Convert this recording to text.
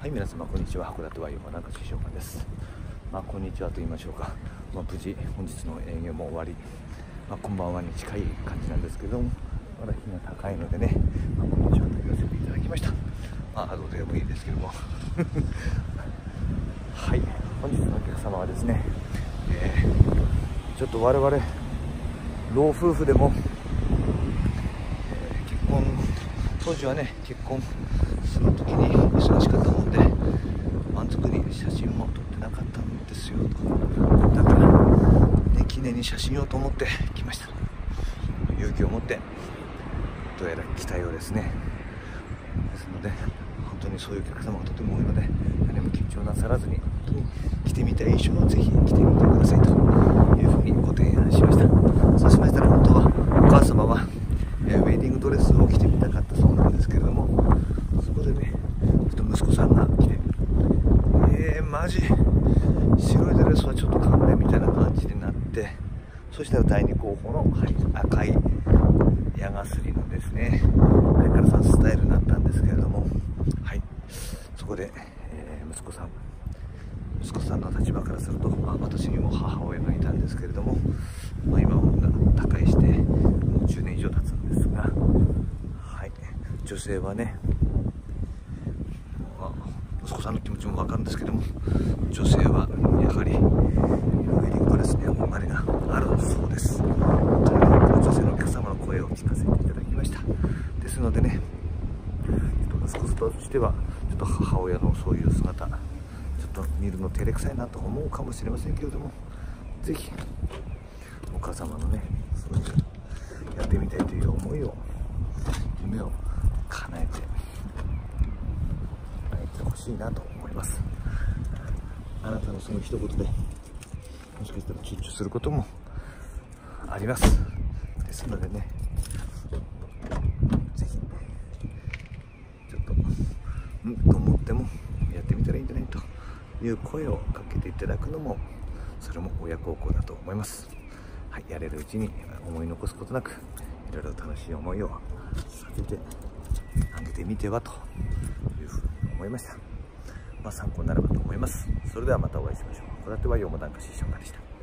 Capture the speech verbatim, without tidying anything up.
はい、皆様こんにちは。函館ワイオマなんか師匠です。まあこんにちはと言いましょうか。まあ無事本日の営業も終わり、まあこんばんはに近い感じなんですけども、まだ日が高いのでね、まあ、こんにちはと言わせていただきました。まあどうでもいいですけども、はい、本日のお客様はですね、えー、ちょっと我々老夫婦でも、えー、結婚当時はね結婚する時に忙しかったもんで満足に写真も撮ってなかったんですよと。だから、ね、記念に写真をと思って来ました。勇気を持ってどうやら来たようですね。ですので本当にそういうお客様がとても多いので、何も緊張なさらずに本当に着てみたい衣装をぜひ着てみてくださいというふうにご提案しました。そうしましたら本当はお母様はウェディングドレスを着てみたかったそうなんですけれども、そこでねちょっと息子さんが来て、えー、マジ白いドレスはちょっと勘弁みたいな感じになって、そしたらだいに候補の、はい、赤い矢がすりのですね相原さんスタイルになったんですけれども、はい、そこで、えー、息子さん息子さんの立場からすると、まあ、私にも母親がいたんですけれども、まあ、今は他界してもうじゅうねん以上経つんですが、はい、女性はね、まあ、息子さんの気持ちも分かるんですけども、女性はやはりウェディングドレスには憧れがあるそうです。という女性のお客様の声を聞かせていただきました。ですのでね、息子としてはちょっと母親のそういう姿ちょっと見るの照れくさいなと思うかもしれませんけれども、ぜひお母様のねそういうやってみたいという思いを夢を叶えていってほしいなと思います。あなたのその一言でもしかしたら躊躇することもあります。ですのでね、ぜひちょっとうんと思ってもやってみたらいいんじゃないという声をかけていただくのも、それも親孝行だと思います。はい、やれるうちに思い残すことなくいろいろ楽しい思いをさせてあげてみてはというふうに思いました。まあ参考になればと思います。それではまたお会いしましょう。函館はよもだんか師匠でした。